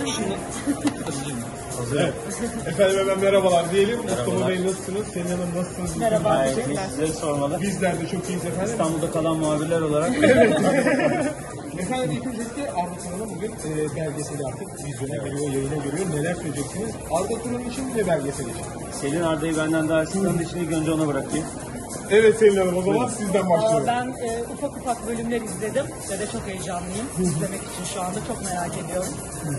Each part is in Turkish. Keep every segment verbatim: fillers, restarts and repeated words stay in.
Hazır mısınız? Hazır. Evet. Efendim hemen merhabalar diyelim. Mustafa Bey nasılsınız? Selin Hanım nasılsınız? Merhaba. Teşekkürler. Sizleri sormalı. Bizler de çok iyiyiz efendim. İstanbul'da kalan muhabirler olarak. Efendim ilk öncelikle Arda Turan'ın bugün e, belgeseli artık vizyona giriyor, yayına giriyor. Neler söyleyeceksiniz? Arda Turan için ve belgesel için. Selin Arda'yı benden daha sıkıntı için ilk önce ona bırakayım. Evet Selin Hanım, o zaman sizden başlayalım. Ben e, ufak ufak bölümler izledim ve de çok heyecanlıyım izlemek için şu anda çok merak ediyorum.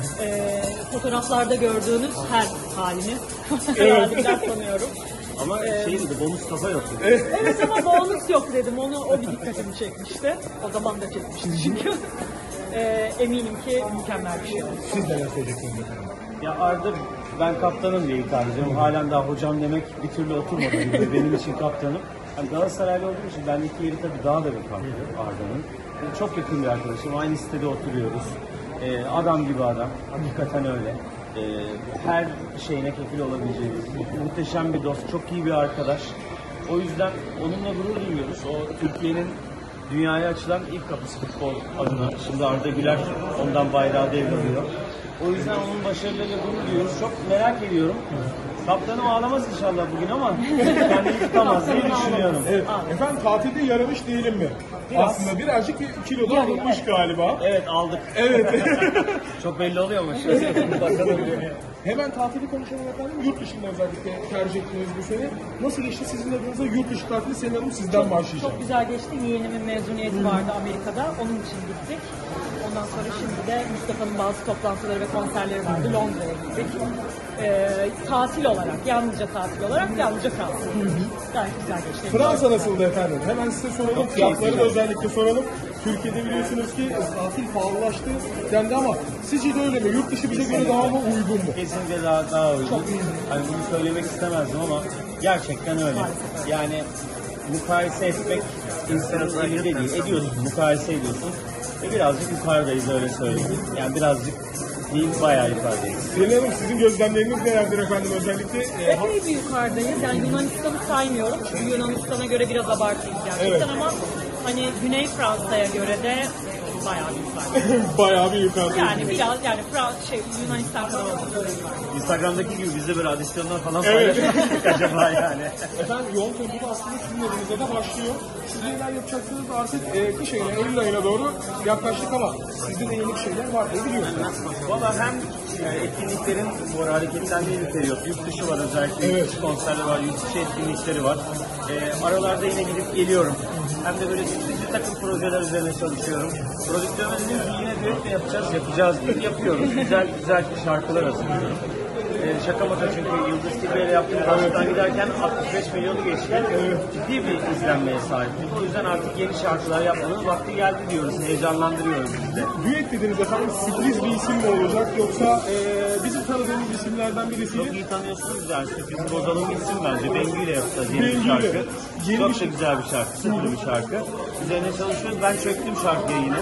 E, fotoğraflarda gördüğünüz her halini halimden tanıyorum. Ama Ee, şey dedi, bonus kafa yok dedi. Evet ama bonus yok dedim, onu o bir dikkatimi çekmişti. O zaman da çekmişti çünkü. E, eminim ki mükemmel bir şey oldu. Siz neler söyleyeceksiniz efendim? Ya Arda, ben kaptanım diye hitap ediyorum. Halen daha hocam demek bir türlü oturmadı gibi. Benim için kaptanım. Yani Galatasaraylı olduğum için bendeki yeri tabii daha da bir farklı Arda'nın. Yani çok yakın bir arkadaşım. Aynı sitede oturuyoruz. Ee, adam gibi adam. Hakikaten öyle. Ee, her şeyine kefil olabileceğimiz muhteşem bir dost. Çok iyi bir arkadaş. O yüzden onunla gurur duyuyoruz. O Türkiye'nin dünyaya açılan ilk kapısı futbol adına. Şimdi Arda Güler ondan bayrağı devralıyor. O yüzden onun başarılarıyla gurur duyuyoruz. Çok merak ediyorum. Kaptanım ağlamaz inşallah bugün ama kendini tutamaz diye düşünüyorum. Evet. Efendim tatilde yaramış değilim mi? Biraz. Aslında birazcık kiloda alınmış galiba. Evet, aldık. Evet. Çok belli oluyor mu? Şöyle bakalım. Hemen tatili konuşalım efendim. Yurt dışında özellikle tercih ettiğiniz bu sene. Nasıl geçti sizin adınıza yurt dışı tatili? Selin Hanım sizden başlayacağım. Çok güzel geçti. Yeğenimin mezuniyeti vardı Amerika'da. Onun için gittik. Ondan sonra şimdi de Mustafa'nın bazı toplantıları ve konserleri vardı. Londra'ya gittik. Ee, tatil olarak, yalnızca tatil olarak yalnızca kalsın. Gayet güzel geçti. Fransa nasıldı efendim? Hemen size soralım. Fiyatları da özellikle soralım. Türkiye'de biliyorsunuz ki tatil pahalılaştı dendi ama sizce de öyle mi? Yurt dışı bize göre daha mı uygun mu? Kesinlikle daha, daha uygun. Hani bunu söylemek istemezdim ama gerçekten öyle. Yani mukayese etmek insanın elinde değil. Ediyorsun, mukayese ediyorsun. Ve birazcık yukarıdayız, öyle söyleyeyim. Yani birazcık değil, bayağı yukarıdayız. Selin Hanım sizin gözlemleriniz nelerdir efendim özellikle? E, Epey bir yukarıdayız. Yani Yunanistan'ı saymıyorum. Çünkü Yunanistan'a göre biraz abartıyız gerçekten Evet. ama hani Güney Fransa'ya göre de bayağı bir yukarıdayız. bayağı bir yukarıdayız. Yani biraz yani Frans şey Yunanistan kadar oldu. Instagram'daki gibi biz de böyle adisyonlar falan Evet. paylaştık acaba yani. Efendim yoğun tempoda aslında sizin elinizde de başlıyor. Siz neler yapacaksınız artık e, kış ayına, Eylül ayına doğru yaklaştık ama sizde de yeni şeyler var ne biliyorsunuz? Valla hem e, etkinliklerin bu arada hareketlendiği bir periyot. Yurt dışı var özellikle, Evet. yurt dışı konserler var, yurt dışı etkinlikleri var. E, aralarda yine gidip geliyorum. Hem de böyle bir takım projeler üzerine çalışıyorum. Prodüktörümüz diyor ki yine düet mi yapacağız? Yapacağız diye yapıyoruz. Güzel güzel şarkılar hazırlıyorum. Ee, şaka maka çünkü Yıldız Tilbe ile yaptığımız aşktan giderken altmış beş milyonu geçti. Ciddi bir izlenmeye sahiptik. O yüzden artık yeni şarkılar yapmanın vakti geldi diyoruz. Heyecanlandırıyoruz biz de. Düet dediniz efendim sürpriz bir isim mi olacak yoksa e, bizim tanıdığımız isimlerden birisiyle? Çok iyi tanıyorsunuz yani. Sürprizi bozalım gitsin bence. Bengü ile yapacağız yeni bir Bengü ile. şarkı. Yeni Çok bir da şey. güzel bir şarkı. Sıfır bir şarkı. Üzerine çalışıyoruz. Ben çöktüm şarkıya yine.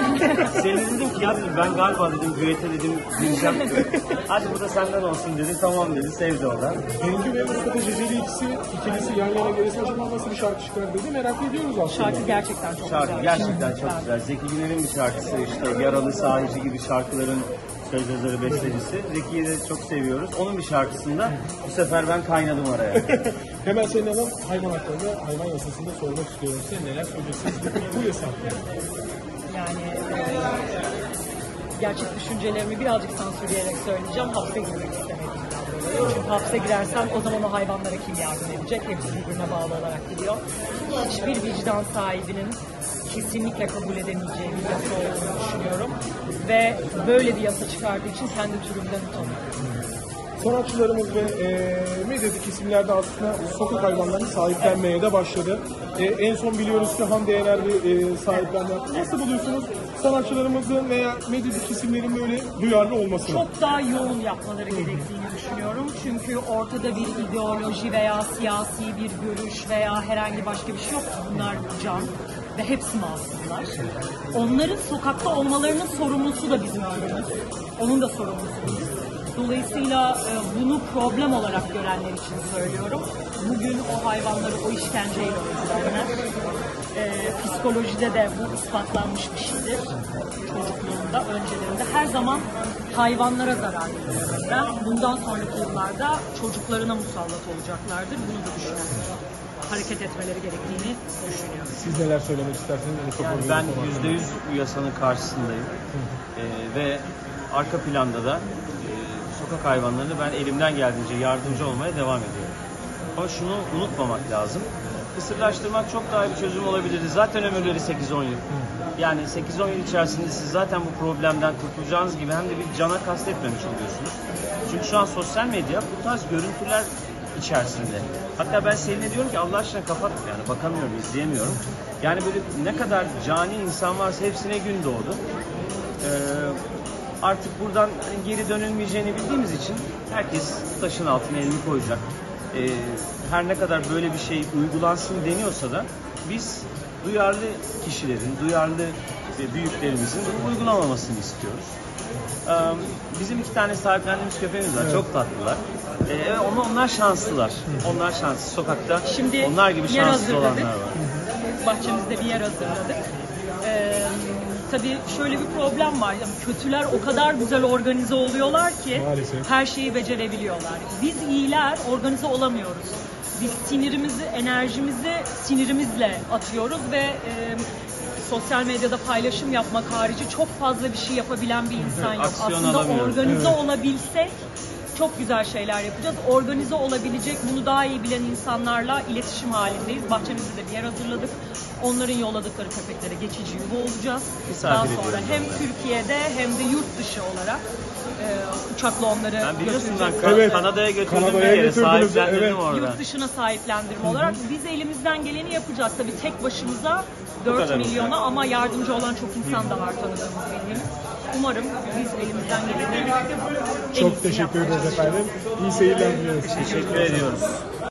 Senin dedim ki ya dedim, ben galiba dedim düete dedim diyeceğim. Hadi bu da senden olsun dedi. Tamam dedi. Sevdi o da. Bengü ve Mustafa Ceceli ikisi, ikilisi yan yana gelirse acaba nasıl bir şarkı çıkar dedi merak ediyoruz aslında. Şarkı gerçekten çok Şarkı güzel. gerçekten çok güzel. Zeki Güner'in bir şarkısı işte Yaralı Sahici gibi şarkıların söz yazarı, bestecisi. Zeki'yi de çok seviyoruz. Onun bir şarkısında bu sefer ben kaynadım araya. Hemen Selin Hanım hayvan haklarında, hayvan yasasında sormak istiyorum size neler söyleyeceksiniz bu yasa hakkında? Yani e, gerçek düşüncelerimi birazcık sansürleyerek söyleyeceğim. Hapse girmek istemediğimden dolayı. Çünkü hapse girersem o zaman o hayvanlara kim yardım edecek? Hepsi birbirine bağlı olarak gidiyor. Hiçbir vicdan sahibinin kesinlikle kabul edemeyeceği bir yasa olduğunu düşünüyorum. Ve böyle bir yasa çıkardığı için kendi türümden utanıyorum. Sanatçılarımız ve e, medyadaki isimler de aslında sokak hayvanlarını sahiplenmeye de başladı. E, en son biliyoruz ki Hande Yener bir e, sahiplenme yaptı. Nasıl buluyorsunuz sanatçılarımızın veya medyadaki isimlerin böyle duyarlı olmasını? Çok daha yoğun yapmaları gerektiğini düşünüyorum. Çünkü ortada bir ideoloji veya siyasi bir görüş veya herhangi başka bir şey yok. Bunlar can ve hepsi masumlar. Onların sokakta olmalarının sorumlusu da bizim ülkemiz. Onun da sorumlusu biziz. Dolayısıyla e, bunu problem olarak görenler için söylüyorum. Bugün o hayvanları o işkenceyle öldürenler, e, psikolojide de bu ispatlanmış bir şeydir. Çocukluğunda, öncelerinde her zaman hayvanlara zarar veriyorlar. Bundan sonraki yıllarda çocuklarına musallat olacaklardır. Bunu da düşünerek hareket etmeleri gerektiğini düşünüyorum. Siz neler söylemek istersiniz? En çok Yani organize ben olan- yüzde yüz bu yasanın karşısındayım. Ee, ve arka planda da e, sokak hayvanlarına ben elimden geldiğince yardımcı olmaya devam ediyorum. Ama şunu unutmamak lazım. Kısırlaştırmak çok daha iyi bir çözüm olabilirdi. Zaten ömürleri sekiz on yıl. Yani sekiz on yıl içerisinde siz zaten bu problemden kurtulacağınız gibi hem de bir cana kastetmemiş oluyorsunuz. Çünkü şu an sosyal medya bu tarz görüntüler içerisinde. Hatta ben Selin'e diyorum ki Allah aşkına kapat, yani bakamıyorum, izleyemiyorum. Yani böyle ne kadar cani insan varsa hepsine gün doğdu. Ee, artık buradan hani geri dönülmeyeceğini bildiğimiz için herkes taşın altına elini koyacak. Ee, her ne kadar böyle bir şey uygulansın deniyorsa da biz duyarlı kişilerin, duyarlı ve büyüklerimizin bunu uygulamamasını istiyoruz. Ee, bizim iki tane sahiplendiğimiz köpeğimiz var. Evet. Çok tatlılar. Ee, ama onlar şanslılar. Onlar şanslı. Sokakta Şimdi onlar gibi yer şanslı hazırladık. olanlar var. Bahçemizde bir yer hazırladık. Ee, tabii şöyle bir problem var. Yani kötüler o kadar güzel organize oluyorlar ki Maalesef. her şeyi becerebiliyorlar. Biz iyiler organize olamıyoruz. Biz sinirimizi, enerjimizi sinirimizle atıyoruz ve e, sosyal medyada paylaşım yapmak harici çok fazla bir şey yapabilen bir insan yok. Aksiyon Aslında alamıyoruz. organize Evet. olabilsek çok güzel şeyler yapacağız. Organize olabilecek, bunu daha iyi bilen insanlarla iletişim halindeyiz. Bahçemizde de bir yer hazırladık. Onların yolladıkları köpeklere geçici yuva olacağız. Misafir Daha sonra ediyoruz hem onları. Türkiye'de hem de yurt dışı olarak e, uçakla onları Ben biliyorsun ben götüreceğiz. Evet. Kanada'ya götürdüm Kanada'ya bir yere, götürdünüz, sahiplendirdim evet. orada. Yurt dışına sahiplendirme olarak biz elimizden geleni yapacağız. Tabii tek başımıza dört kadar milyona ama yardımcı olan çok insan da var tanıdığımız, bildiğimiz. Umarım biz elimizden geleni en Çok iyisini teşekkür yapmaya ederiz efendim. İyi seyirler diliyoruz. Teşekkür ediyoruz.